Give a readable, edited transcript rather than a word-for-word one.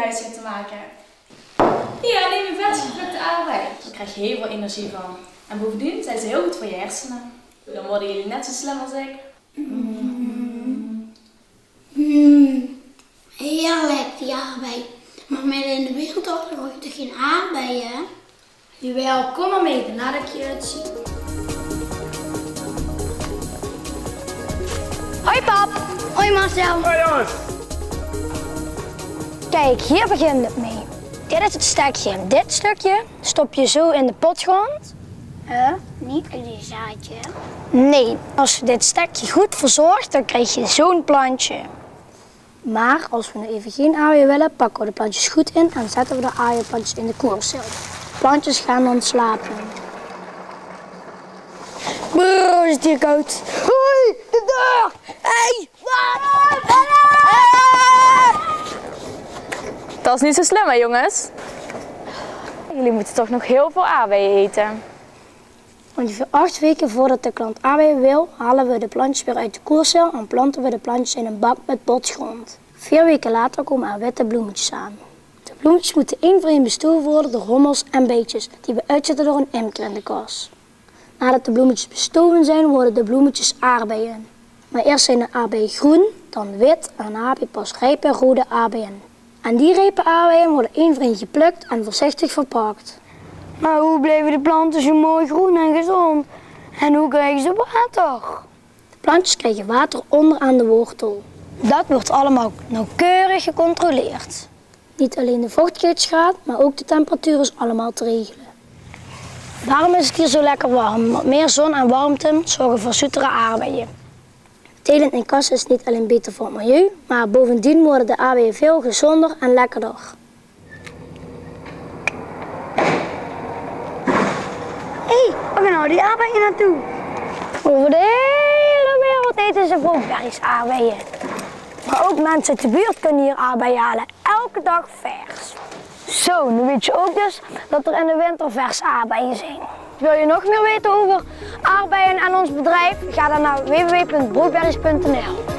huis zit te maken. Hier, neem je vers geplukte aardbei. Daar krijg je heel veel energie van. En bovendien zijn ze heel goed voor je hersenen. Dan worden jullie net zo slim als ik. Heerlijk, die aardbei. Maar midden in de wereldoorlog gooi je toch geen aardbeien? Jawel, kom maar mee, dan laat ik je het zien. Hoi pap! Hoi Marcel. Hoi jongens! Kijk, hier begint het mee. Dit is het stekje. Dit stukje stop je zo in de potgrond. Niet in die zaadje. Nee, als je dit stekje goed verzorgt, dan krijg je zo'n plantje. Maar als we nu even geen aardbeien willen, pakken we de plantjes goed in en zetten we de aardbeienplantjes in de koelcel. De plantjes gaan dan slapen. Brrr, is het hier koud. Hoi, de deur! Hey! Dat is niet zo slim hè jongens? Jullie moeten toch nog heel veel aardbeien eten. Ongeveer 8 weken voordat de klant aardbeien wil, halen we de plantjes weer uit de koelcel en planten we de plantjes in een bak met potgrond. 4 weken later komen er witte bloemetjes aan. De bloemetjes moeten één voor één bestoven worden door hommels en beetjes die we uitzetten door een imker in de kas. Nadat de bloemetjes bestoven zijn, worden de bloemetjes aardbeien. Maar eerst zijn de aardbeien groen, dan wit en na heb je pas rijpe rode aardbeien. En die rijpe aardbeien worden één voor één geplukt en voorzichtig verpakt. Maar hoe blijven de planten zo mooi groen en gezond? En hoe krijgen ze water? De plantjes krijgen water onder aan de wortel. Dat wordt allemaal nauwkeurig gecontroleerd. Niet alleen de vochtigheidsgraad, maar ook de temperatuur is allemaal te regelen. Daarom is het hier zo lekker warm, want meer zon en warmte zorgen voor zoetere aardbeien. Telen in kassen is niet alleen beter voor het milieu, maar bovendien worden de aardbeien veel gezonder en lekkerder. Hé, waar gaan nou die aardbeien naartoe? Over de hele wereld eten ze Brookberries aardbeien. Maar ook mensen uit de buurt kunnen hier aardbeien halen, elke dag vers. Zo, nu weet je ook dus dat er in de winter verse aardbeien zijn. Wil je nog meer weten over aardbeien en ons bedrijf? Ga dan naar www.brookberries.nl.